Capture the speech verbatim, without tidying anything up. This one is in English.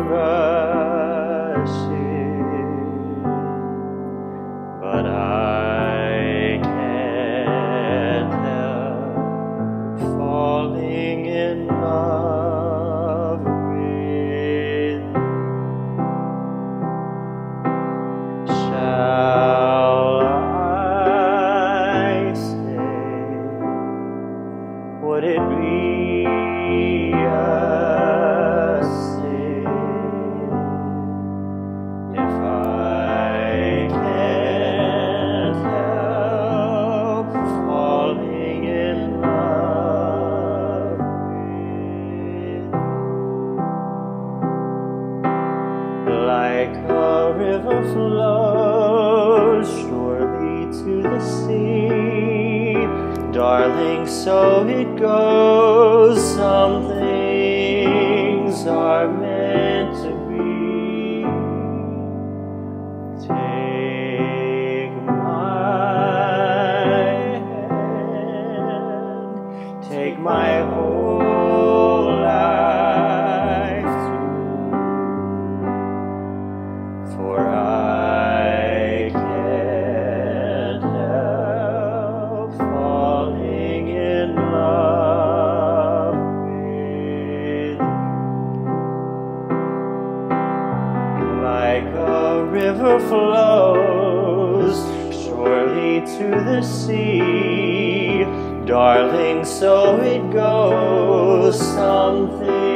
rushing, but I can't help falling in love with you. Shall I say, would it be a sin if I can't help falling in love with you? Like a river flows surely to the sea, darling, so it goes. Some things are meant to be. Take my hand, take my whole life too, for I can't help falling in love with you. Like a river flows surely to the sea, darling, so it goes. Something